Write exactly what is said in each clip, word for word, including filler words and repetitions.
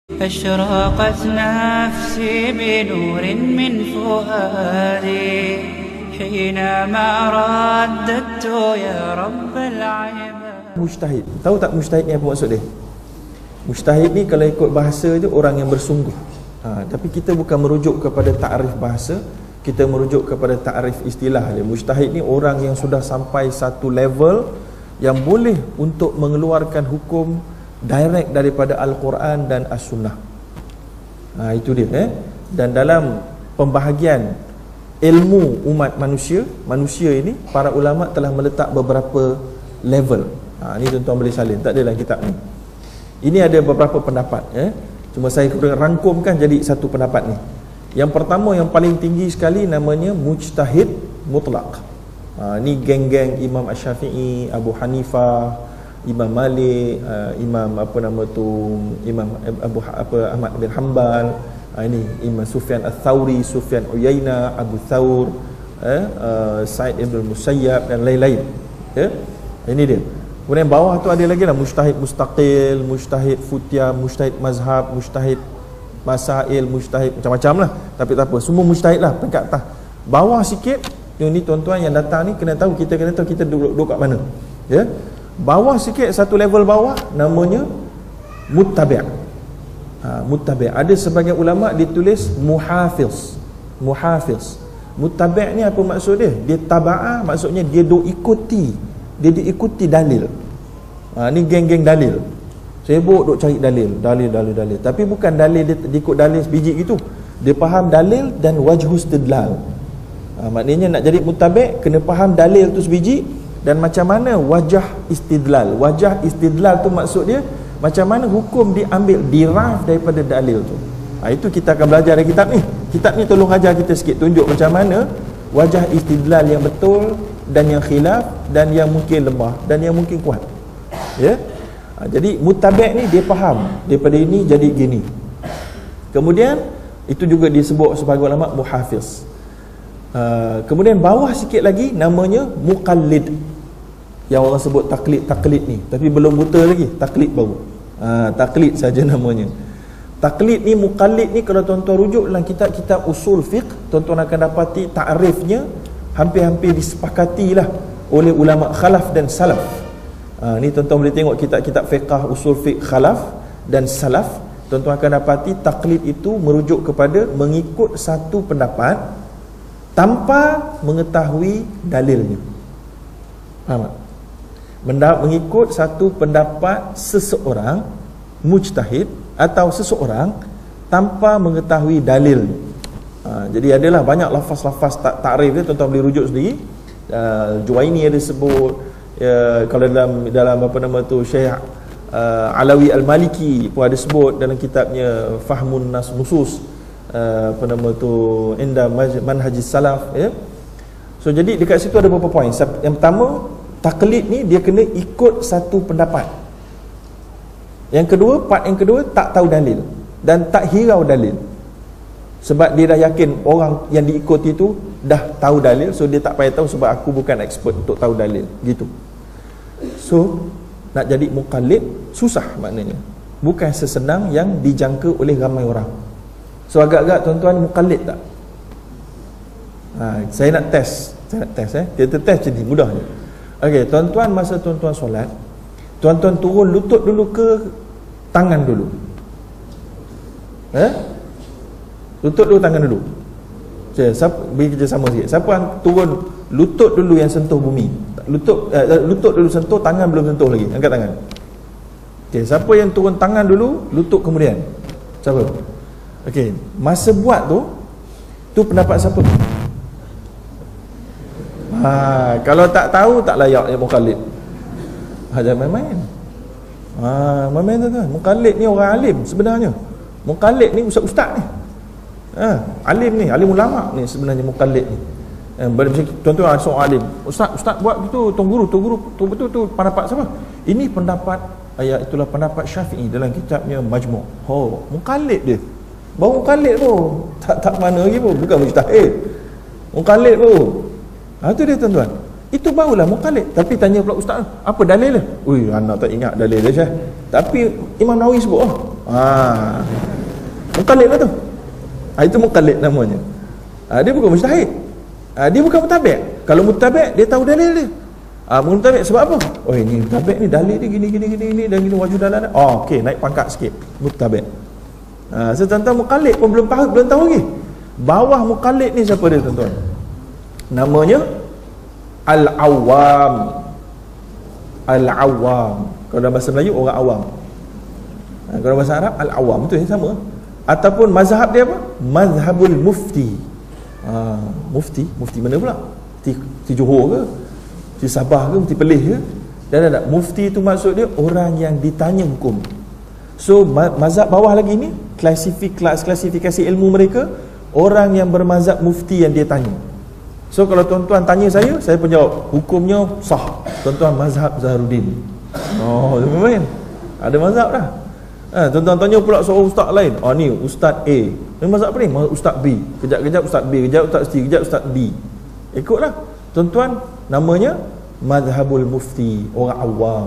أشرقت نفسي بنور من فؤادي حينما رددت يا رب العباد. Mujtahid, tahu tak mujtahid ni apa maksud dia? Mujtahid ni kalau ikut bahasa je orang yang bersungguh. Ha, tapi kita bukan merujuk kepada takrif bahasa, kita merujuk kepada takrif istilah dia. Mujtahid ni orang yang sudah sampai satu level yang boleh untuk mengeluarkan hukum direct daripada Al-Quran dan As-Sunnah. Ha, itu dia eh? Dan dalam pembahagian ilmu umat manusia, manusia ini, para ulama telah meletak beberapa level. Ha, ni tuan-tuan boleh salin, tak ada dalam kitab ni. Ini ada beberapa pendapat eh? Cuma saya rangkumkan jadi satu pendapat ni. Yang pertama, yang paling tinggi sekali, namanya mujtahid mutlak. Ha, ni geng-geng Imam Asy-Syafi'i, Abu Hanifah, Imam Malik, uh, Imam apa nama tu, Imam Abu apa Ahmad bin Hanbal, uh, ini Imam Sufyan Ats-Tsauri, Sufyan Uyainah, Abu Tsaur, eh, uh, Sa'id ibn Musayyab dan lain-lain. Ya. Ini dia. Kemudian bawah tu ada lagi lah mujtahid mustaqil, mujtahid futya, mujtahid mazhab, mujtahid masail, mujtahid macam-macam lah. Tapi tak apa, semua mujtahid lah peringkat atas. Bawah sikit, yang ni tuan-tuan yang datang ni kena tahu, kita kena tahu kita duduk, duduk kat mana. Ya. Bawah sikit, satu level bawah, namanya muttabi'. Ha, muttabi'. Ada sebagian ulama ditulis muhafiz. Muhafiz. Muttabi' ni apa maksud dia? Dia taba'ah, maksudnya dia duk ikuti. Dia diikuti dalil. Ha, ni geng-geng dalil. Sibuk duk cari dalil, dalil, dalil, dalil. Tapi bukan dalil dia, dia ikut dalil sebiji gitu. Dia faham dalil dan wajhu istidlal. Ha, maknanya nak jadi muttabi' kena faham dalil tu sebiji, dan macam mana wajah istidlal. Wajah istidlal tu maksud dia macam mana hukum diambil, derive daripada dalil tu. Ha, itu kita akan belajar dari kitab ni. Kitab ni tolong ajar kita sikit, tunjuk macam mana wajah istidlal yang betul dan yang khilaf, dan yang mungkin lemah dan yang mungkin kuat. Ya. Ha, jadi muttabi' ni dia faham daripada ini jadi gini. Kemudian itu juga disebut sebagai ulama muhafiz. Uh, kemudian bawah sikit lagi namanya muqallid, yang orang sebut taklid, taklid ni, tapi belum buta lagi, taklid baru. Uh, taklid saja namanya. Taklid ni, muqallid ni, kalau tuan-tuan rujuk dalam kitab-kitab usul fiqh, tuan-tuan akan dapati ta'rifnya hampir-hampir disepakatilah oleh ulama khalaf dan salaf. Uh, ni tuan-tuan boleh tengok kitab-kitab fiqh, usul fiqh khalaf dan salaf. Tuan-tuan akan dapati taklid itu merujuk kepada mengikut satu pendapat tanpa mengetahui dalilnya. Faham tak? Mengikut satu pendapat seseorang mujtahid atau seseorang tanpa mengetahui dalilnya. Ha, jadi adalah banyak lafaz-lafaz takrif dia, tuan-tuan boleh rujuk sendiri. Uh, Juwaini ada sebut, uh, kalau dalam dalam apa nama tu Syekh uh, Alawi Al-Maliki pun ada sebut dalam kitabnya Fahmun Nas Nusus. Uh, apa nama tu inda manhajis salaf, ya. So jadi dekat situ ada beberapa poin. Yang pertama, taklid ni dia kena ikut satu pendapat. Yang kedua, part yang kedua, tak tahu dalil dan tak hirau dalil. Sebab dia dah yakin orang yang diikuti itu dah tahu dalil, so dia tak payah tahu sebab aku bukan expert untuk tahu dalil, gitu. So nak jadi muqallid susah maknanya. Bukan sesenang yang dijangka oleh ramai orang. So agak-agak tuan-tuan muqallid tak? Ha, saya nak test, saya nak test eh. Kita test jadi mudah je. Okey, tuan-tuan masa tuan-tuan solat, tuan-tuan turun lutut dulu ke tangan dulu? Eh? Lutut dulu, tangan dulu. Okey, siapa bagi kerja sama sikit. Siapa yang turun lutut dulu yang sentuh bumi? Lutut eh, lutut dulu sentuh, tangan belum sentuh lagi. Angkat tangan. Okey, siapa yang turun tangan dulu, lutut kemudian? Siapa? Okey, masa buat tu tu pendapat siapa? Ha, kalau tak tahu tak layak ya muqallid. Ha, jangan main-main. Ha, main-main tu kan. Muqallid ni orang alim sebenarnya. Muqallid ni ustaz-ustaz ni. Ha, alim ni, alim ulama ni sebenarnya muqallid ni. Eh, tuan-tuan seorang alim. Ustaz, ustaz buat gitu, tuan guru, tuan guru, tu betul tu pendapat siapa? Ini pendapat ayat itulah pendapat Syafi'i dalam kitabnya Majmu'. Oh, muqallid dia. Baru muqallid pun tak tak mana lagi pun, bukan mujtahid. Muqallid pun. Ha, tu dia tuan-tuan. Itu barulah muqallid. Tapi tanya pula ustaz, apa dalil dia? Ui, anak tak ingat dalil dia Syekh. Tapi Imam Nawawi sebut oh. Ha. Muqallid lah tu. Ha, itu muqallid namanya. Ha, dia bukan mujtahid. Ha, dia bukan mutabi'. Kalau mutabi' dia tahu dalil dia. Ah, ha, mutabi' sebab apa? Oh, ini mutabi' ni dalil dia gini gini gini gini dan gini wajib dalam. Oh, okey, naik pangkat sikit. Mutabi'. Ha, so tuan-tuan muqallid pun belum tahu, belum tahu lagi. Bawah muqallid ni siapa dia tuan-tuan? Namanya Al-Awwam. Al-Awwam. Kalau dalam bahasa Melayu orang awam. Ha, kalau bahasa Arab Al-Awwam tu yang sama. Ataupun mazhab dia apa? Mazhabul Mufti. Ha, mufti, mufti mana pula? Mufti, mufti Johor ke? Mufti Sabah ke? Mufti Perlis ke? Dan ada mufti itu maksud dia orang yang ditanya hukum. So mazhab bawah lagi ni klasifik klasifikasi ilmu mereka orang yang bermazhab mufti yang dia tanya. So kalau tuan-tuan tanya saya, saya pun jawab hukumnya sah. Tuan-tuan mazhab Zaharuddin. Oh, main. Ada mazhab dah. Ha, tuan-tuan tanya pula seorang ustaz lain. Oh ni ustaz A. Ni mazhab apa ni? Ustaz B. Kejap-kejap ustaz B, kejap ustaz C, kejap ustaz D. Ikutlah. Tuan-tuan, namanya mazhabul mufti, orang awam.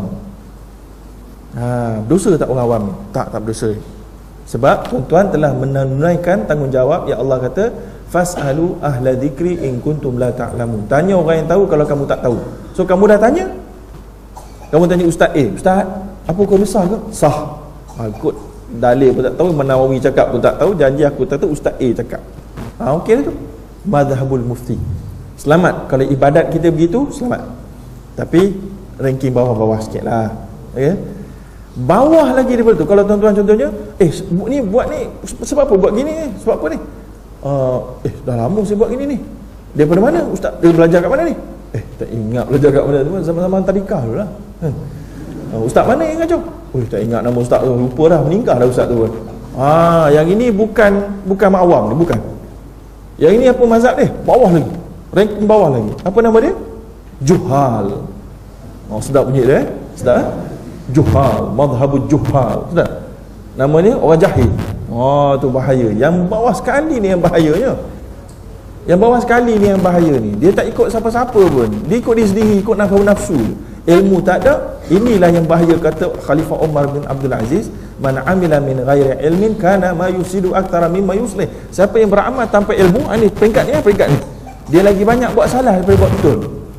Ha, berdosa tak orang awam ni? Tak, tak berdosa. Sebab tuan-tuan telah menunaikan tanggungjawab yang Allah kata fas'alu ahla dzikri in kuntum la ta'lamun. Tanya orang yang tahu kalau kamu tak tahu. So kamu dah tanya? Kamu tanya ustaz A, ustaz, apa kau besar ke? Sah. Ha, ikut dalil pun tak tahu, Nawawi cakap pun tak tahu, janji aku tak tahu, ustaz A cakap. Ha, okey tu. Mazhabul mufti. Selamat kalau ibadat kita begitu, selamat. Tapi ranking bawah-bawah sikitlah. Okey. Bawah lagi daripada tu. Kalau tuan-tuan contohnya, eh ni buat ni sebab apa buat gini ni? Sebab apa ni? Uh, eh dah lama saya buat gini ni. Daripada mana ustaz? Dia belajar kat mana ni? Eh tak ingat belajar kat mana tu, zaman-zaman tadika dululah. Hmm. Uh, ustaz mana yang ngajar? Oh tak ingat nama ustaz tu, lupa dah, meninggal dah ustaz tu. Ah, yang ini bukan bukan mak awam ni, bukan. Yang ini apa mazhab dia? Bawah lagi. Ranking bawah lagi. Apa nama dia? Juhal. Oh sedap bunyi dia eh? Sedap eh? Juhal, mazhabul juhal. Sedap. Nama dia orang jahil. Oh tu bahaya. Yang bawah sekali ni yang bahayanya. Yang bawah sekali ni yang bahaya ni. Dia tak ikut siapa-siapa pun. Dia ikut dia sendiri, ikut nafsu. Ilmu tak ada. Inilah yang bahaya kata Khalifah Umar bin Abdul Aziz, man amila min ghairi ilmin kana ma yusidu aktsara mimma yuslih. Siapa yang beramal tanpa ilmu, ini peringkat ni, peringkat ni. Dia lagi banyak buat salah daripada buat betul.